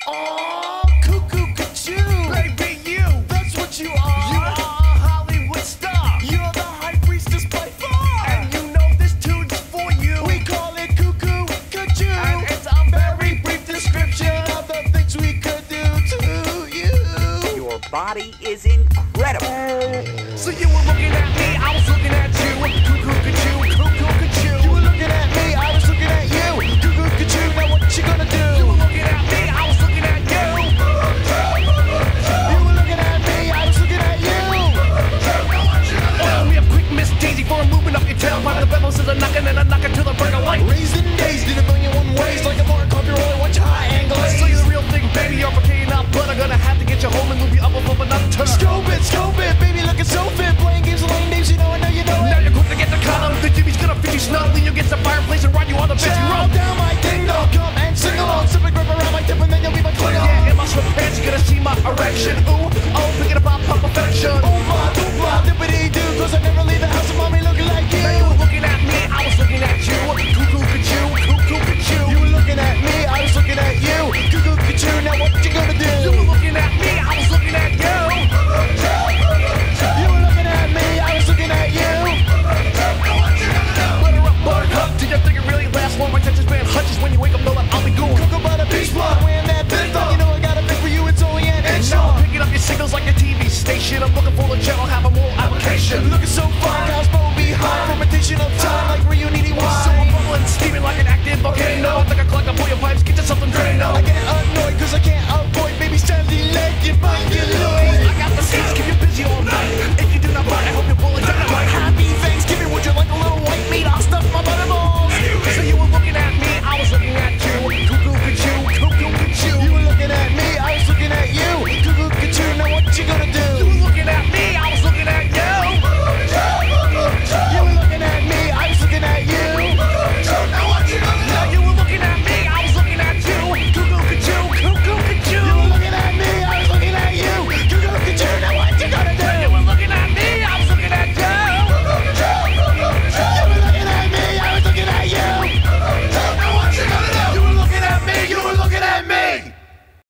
Oh, Coo Coo Ca Choo. Baby, you. That's what you are. You are a Hollywood star. You're the high priestess by far. And you know this tune's for you. We call it Coo Coo Ca Choo. And it's a very brief description of the things we could do to you. Your body is incredible. So you were looking at me, I was looking at you. Coo Coo Ca Choo, Coo Coo Ca Choo. You were looking at me, I was looking at you. Coo Coo Ca Choo, now what you gonna do? You were looking at me, I was looking at you. You were looking at me, I was looking at you. Oh, we have quick Miss Daisy for a movement up your tailpipe. The bedposts is a knocking and a knocking till the break of light. Raised and dazed in a million one ways, like a mark off your oil, watch high angle. So you're the real thing, baby, you're for not blood. I'm gonna have to get you home and move you up above another turn. Scope it, baby, look at